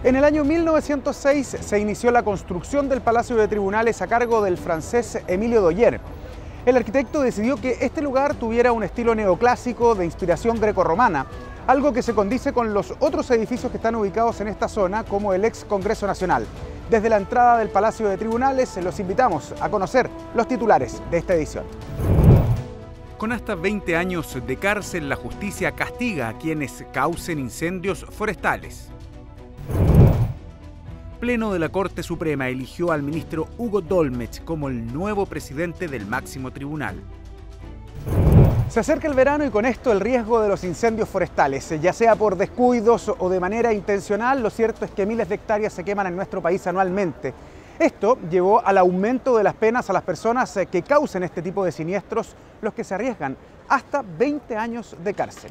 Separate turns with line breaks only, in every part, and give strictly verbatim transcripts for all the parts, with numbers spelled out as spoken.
En el año mil novecientos seis se inició la construcción del Palacio de Tribunales a cargo del francés Emilio Doyer. El arquitecto decidió que este lugar tuviera un estilo neoclásico de inspiración grecorromana, algo que se condice con los otros edificios que están ubicados en esta zona, como el ex Congreso Nacional. Desde la entrada del Palacio de Tribunales los invitamos a conocer los titulares de esta edición.
Con hasta veinte años de cárcel, la justicia castiga a quienes causen incendios forestales. Pleno de la Corte Suprema eligió al ministro Hugo Dolmetsch como el nuevo presidente del máximo tribunal.
Se acerca el verano y con esto el riesgo de los incendios forestales, ya sea por descuidos o de manera intencional. Lo cierto es que miles de hectáreas se queman en nuestro país anualmente. Esto llevó al aumento de las penas a las personas que causen este tipo de siniestros, los que se arriesgan hasta veinte años de cárcel.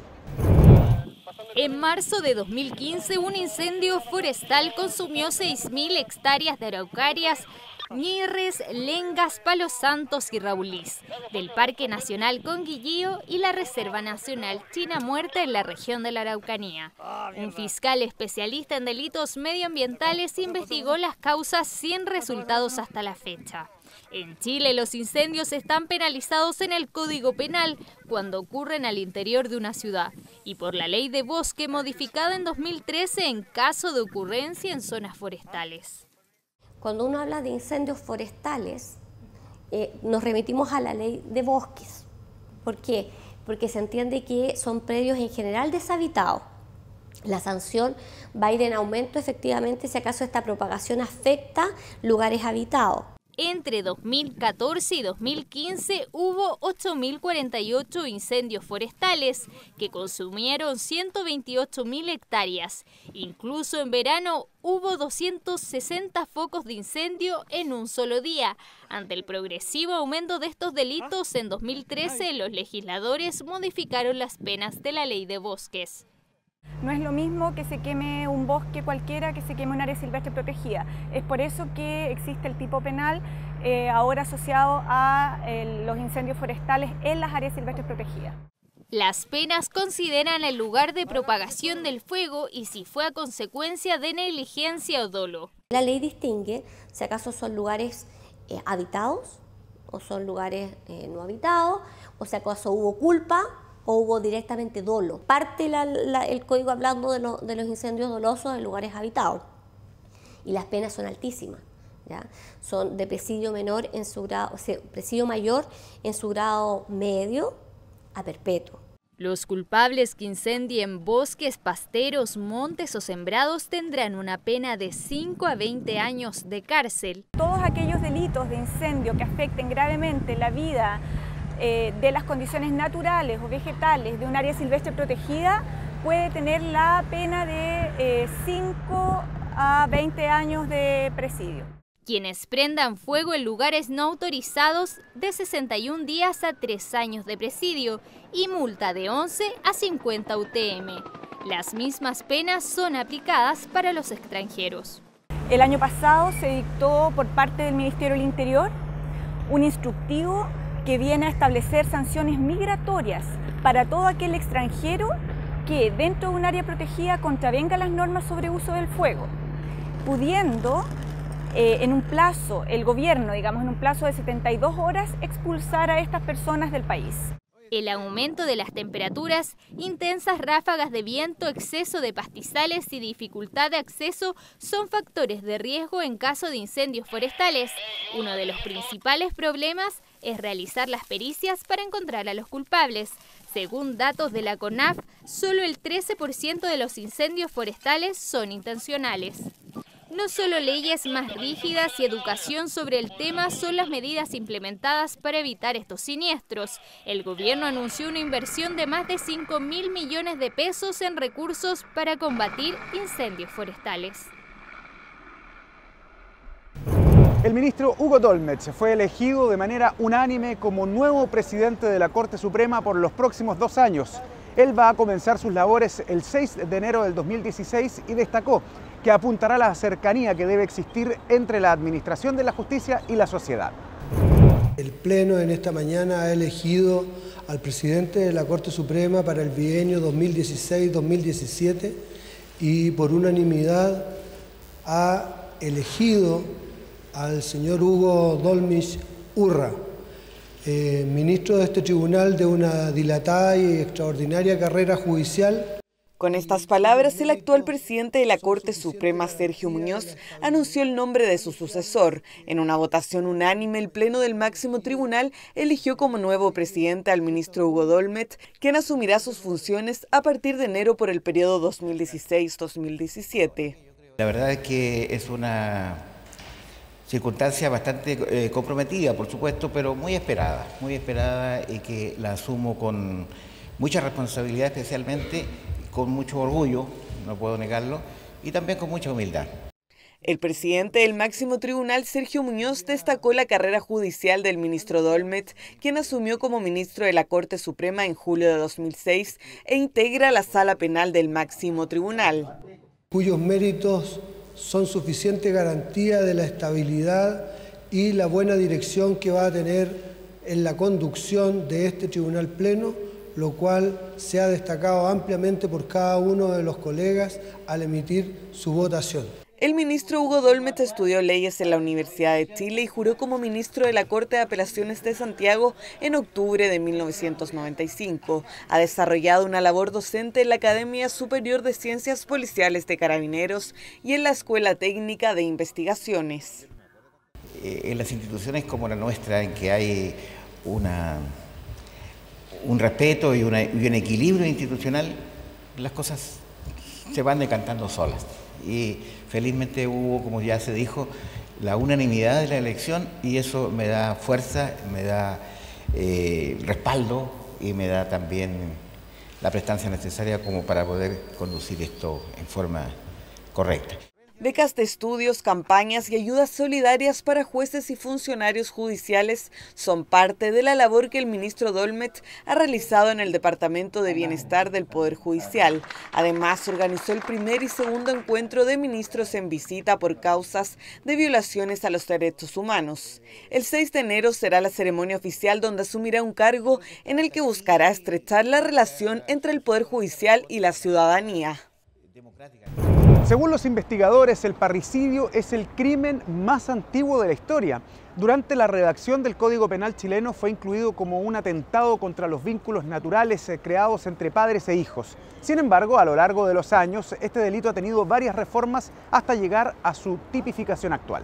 En marzo de dos mil quince, un incendio forestal consumió seis mil hectáreas de araucarias, ñirres, lengas, palos santos y raulís, del Parque Nacional Conguillío y la Reserva Nacional China Muerta en la región de la Araucanía. Un fiscal especialista en delitos medioambientales investigó las causas sin resultados hasta la fecha. En Chile, los incendios están penalizados en el Código Penal cuando ocurren al interior de una ciudad y por la Ley de Bosque modificada en dos mil trece en caso de ocurrencia en zonas forestales.
Cuando uno habla de incendios forestales, eh, nos remitimos a la Ley de Bosques. ¿Por qué? Porque se entiende que son predios en general deshabitados. La sanción va a ir en aumento efectivamente si acaso esta propagación afecta lugares habitados.
Entre dos mil catorce y dos mil quince hubo ocho mil cuarenta y ocho incendios forestales que consumieron ciento veintiocho mil hectáreas. Incluso en verano hubo doscientos sesenta focos de incendio en un solo día. Ante el progresivo aumento de estos delitos, en dos mil trece los legisladores modificaron las penas de la Ley de Bosques.
No es lo mismo que se queme un bosque cualquiera que se queme un área silvestre protegida. Es por eso que existe el tipo penal eh, ahora asociado a eh, los incendios forestales en las áreas silvestres protegidas.
Las penas consideran el lugar de propagación del fuego y si fue a consecuencia de negligencia o dolo.
La ley distingue si acaso son lugares eh, habitados o son lugares eh, no habitados, o si acaso hubo culpa o hubo directamente dolo. Parte la, la, el código hablando de, lo, de los incendios dolosos en lugares habitados. Y las penas son altísimas, ¿ya? Son de presidio menor en su grado, o sea, presidio mayor en su grado medio a perpetuo.
Los culpables que incendien bosques, pasteros, montes o sembrados tendrán una pena de cinco a veinte años de cárcel.
Todos aquellos delitos de incendio que afecten gravemente la vida Eh, de las condiciones naturales o vegetales de un área silvestre protegida puede tener la pena de eh, cinco a veinte años de presidio.
Quienes prendan fuego en lugares no autorizados de sesenta y un días a tres años de presidio y multa de once a cincuenta U T M. Las mismas penas son aplicadas para los extranjeros.
El año pasado se dictó por parte del Ministerio del Interior un instructivo que viene a establecer sanciones migratorias para todo aquel extranjero que dentro de un área protegida contravenga las normas sobre uso del fuego, pudiendo eh, en un plazo, el gobierno, digamos en un plazo de setenta y dos horas, expulsar a estas personas del país.
El aumento de las temperaturas, intensas ráfagas de viento, exceso de pastizales y dificultad de acceso son factores de riesgo en caso de incendios forestales. Uno de los principales problemas es realizar las pericias para encontrar a los culpables. Según datos de la CONAF, solo el trece por ciento de los incendios forestales son intencionales. No solo leyes más rígidas y educación sobre el tema son las medidas implementadas para evitar estos siniestros. El gobierno anunció una inversión de más de cinco mil millones de pesos en recursos para combatir incendios forestales.
El ministro Hugo Dolmetsch fue elegido de manera unánime como nuevo presidente de la Corte Suprema por los próximos dos años. Él va a comenzar sus labores el seis de enero del dos mil dieciséis y destacó que apuntará a la cercanía que debe existir entre la administración de la justicia y la sociedad.
El Pleno en esta mañana ha elegido al presidente de la Corte Suprema para el bienio dos mil dieciséis dos mil diecisiete y por unanimidad ha elegido al señor Hugo Dolmich Urra, eh, ministro de este tribunal de una dilatada y extraordinaria carrera judicial.
Con estas palabras, el actual presidente de la Corte Suprema, Sergio Muñoz, anunció el nombre de su sucesor. En una votación unánime, el Pleno del máximo tribunal eligió como nuevo presidente al ministro Hugo Dolmech, quien asumirá sus funciones a partir de enero por el periodo dos mil dieciséis a dos mil diecisiete.
La verdad es que es una circunstancia bastante eh, comprometida, por supuesto, pero muy esperada, muy esperada y que la asumo con mucha responsabilidad, especialmente con mucho orgullo, no puedo negarlo, y también con mucha humildad.
El presidente del máximo tribunal, Sergio Muñoz, destacó la carrera judicial del ministro Dolmech, quien asumió como ministro de la Corte Suprema en julio de dos mil seis e integra la sala penal del máximo tribunal.
Cuyos méritos son suficiente garantía de la estabilidad y la buena dirección que va a tener en la conducción de este tribunal pleno, lo cual se ha destacado ampliamente por cada uno de los colegas al emitir su votación.
El ministro Hugo Dolmech estudió leyes en la Universidad de Chile y juró como ministro de la Corte de Apelaciones de Santiago en octubre de mil novecientos noventa y cinco. Ha desarrollado una labor docente en la Academia Superior de Ciencias Policiales de Carabineros y en la Escuela Técnica de Investigaciones.
En las instituciones como la nuestra, en que hay una... un respeto y, una, y un equilibrio institucional, las cosas se van decantando solas. Y felizmente hubo, como ya se dijo, la unanimidad de la elección y eso me da fuerza, me da eh, respaldo y me da también la prestancia necesaria como para poder conducir esto en forma correcta.
Becas de estudios, campañas y ayudas solidarias para jueces y funcionarios judiciales son parte de la labor que el ministro Dolmech ha realizado en el Departamento de Bienestar del Poder Judicial. Además, organizó el primer y segundo encuentro de ministros en visita por causas de violaciones a los derechos humanos. El seis de enero será la ceremonia oficial donde asumirá un cargo en el que buscará estrechar la relación entre el Poder Judicial y la ciudadanía.
Según los investigadores, el parricidio es el crimen más antiguo de la historia. Durante la redacción del Código Penal chileno fue incluido como un atentado contra los vínculos naturales creados entre padres e hijos. Sin embargo, a lo largo de los años, este delito ha tenido varias reformas hasta llegar a su tipificación actual.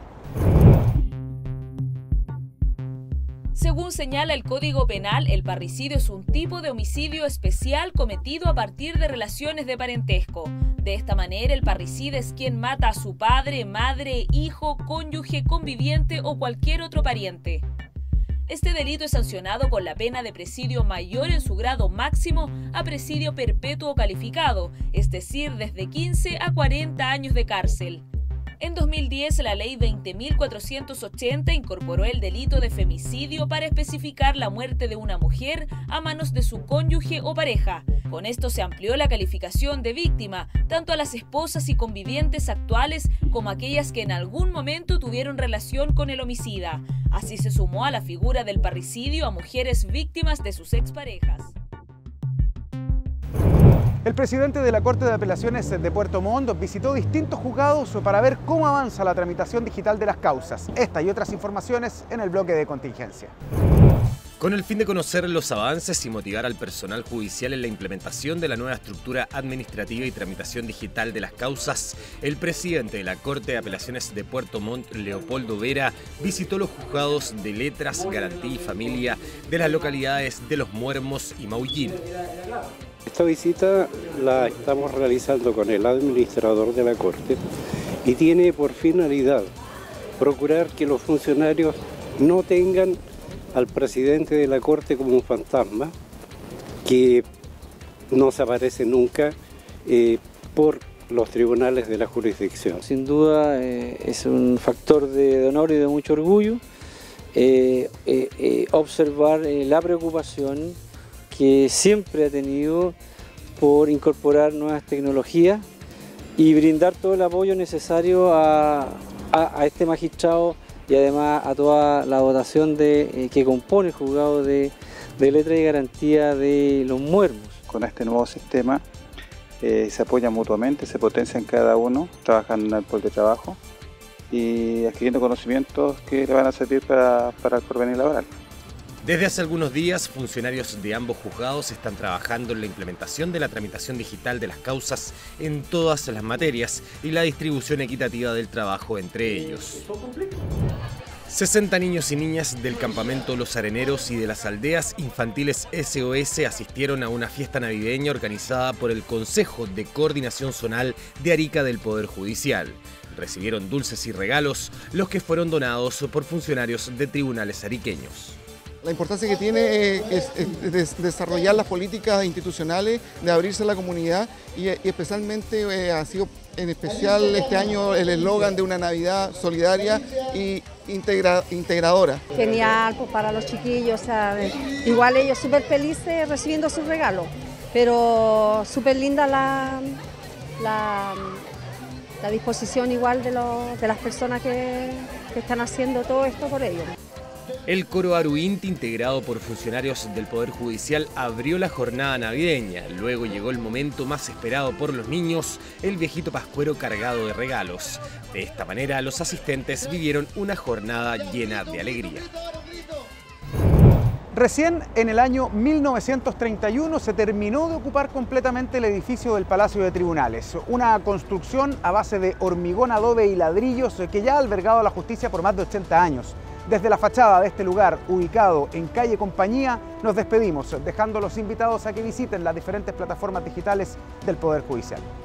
Según señala el Código Penal, el parricidio es un tipo de homicidio especial cometido a partir de relaciones de parentesco. De esta manera, el parricida es quien mata a su padre, madre, hijo, cónyuge, conviviente o cualquier otro pariente. Este delito es sancionado con la pena de presidio mayor en su grado máximo a presidio perpetuo calificado, es decir, desde quince a cuarenta años de cárcel. En dos mil diez, la Ley veinte mil cuatrocientos ochenta incorporó el delito de femicidio para especificar la muerte de una mujer a manos de su cónyuge o pareja. Con esto se amplió la calificación de víctima, tanto a las esposas y convivientes actuales como a aquellas que en algún momento tuvieron relación con el homicida. Así se sumó a la figura del parricidio a mujeres víctimas de sus exparejas.
El presidente de la Corte de Apelaciones de Puerto Montt visitó distintos juzgados para ver cómo avanza la tramitación digital de las causas. Esta y otras informaciones en el bloque de contingencia.
Con el fin de conocer los avances y motivar al personal judicial en la implementación de la nueva estructura administrativa y tramitación digital de las causas, el presidente de la Corte de Apelaciones de Puerto Montt, Leopoldo Vera, visitó los juzgados de Letras, Garantía y Familia de las localidades de Los Muermos y Maullín.
Esta visita la estamos realizando con el administrador de la Corte y tiene por finalidad procurar que los funcionarios no tengan al presidente de la Corte como un fantasma que no se aparece nunca eh, por los tribunales de la jurisdicción.
Sin duda eh, es un factor de honor y de mucho orgullo eh, eh, eh, observar eh, la preocupación que siempre ha tenido por incorporar nuevas tecnologías y brindar todo el apoyo necesario a, a, a este magistrado y además a toda la dotación de, eh, que compone el juzgado de, de letra y garantía de Los Muermos.
Con este nuevo sistema eh, se apoyan mutuamente, se potencian cada uno, trabajan en el pol de trabajo y adquiriendo conocimientos que le van a servir para, para el porvenir laboral.
Desde hace algunos días, funcionarios de ambos juzgados están trabajando en la implementación de la tramitación digital de las causas en todas las materias y la distribución equitativa del trabajo entre ellos. sesenta niños y niñas del campamento Los Areneros y de las aldeas infantiles S O S asistieron a una fiesta navideña organizada por el Consejo de Coordinación Zonal de Arica del Poder Judicial. Recibieron dulces y regalos, los que fueron donados por funcionarios de tribunales ariqueños.
La importancia que tiene es, es desarrollar las políticas institucionales, de abrirse a la comunidad y, y especialmente eh, ha sido en especial este año el eslogan de una Navidad solidaria y integra, integradora.
Genial, pues para los chiquillos, o sea, igual ellos súper felices recibiendo sus regalos, pero súper linda la, la, la disposición igual de, lo, de las personas que, que están haciendo todo esto por ellos.
El coro Aruinti, integrado por funcionarios del Poder Judicial, abrió la jornada navideña. Luego llegó el momento más esperado por los niños, el viejito pascuero cargado de regalos. De esta manera, los asistentes vivieron una jornada llena de alegría.
Recién en el año mil novecientos treinta y uno se terminó de ocupar completamente el edificio del Palacio de Tribunales, una construcción a base de hormigón, adobe y ladrillos que ya ha albergado a la justicia por más de ochenta años. Desde la fachada de este lugar, ubicado en calle Compañía, nos despedimos, dejando los invitados a que visiten las diferentes plataformas digitales del Poder Judicial.